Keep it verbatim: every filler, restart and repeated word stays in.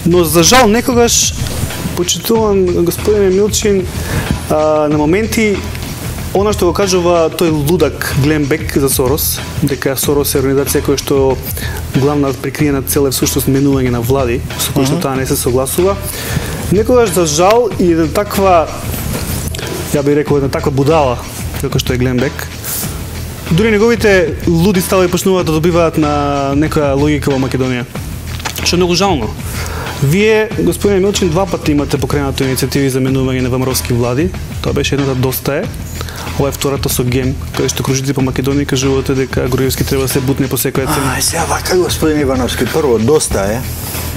Но за жал некогаш, почитуван господин Милчин, а, на моменти она што го кажува тој лудак Глен Бек за Сорос, дека Сорос е организација која што главна прикриена цел е всушност менување на влади, со кој што таа не се согласува. Некогаш за жал и една таква, ја би рекол, една таква будала, како што е Глен Бек, дури неговите луди ставови почнуваат да добиваат на некоја логика во Македонија. Што е многу жално. Вие, господин Милчин, два пати имате покренато иницијативи за менување на ВМРО-ски влади. Тоа беше едната доста е. Ова е втората со ГЕМ, каде што кружите по Македонија кажувате дека Груевски треба да се бутне по секоја цена. А, сега вака, господин Ивановски, прво доста е.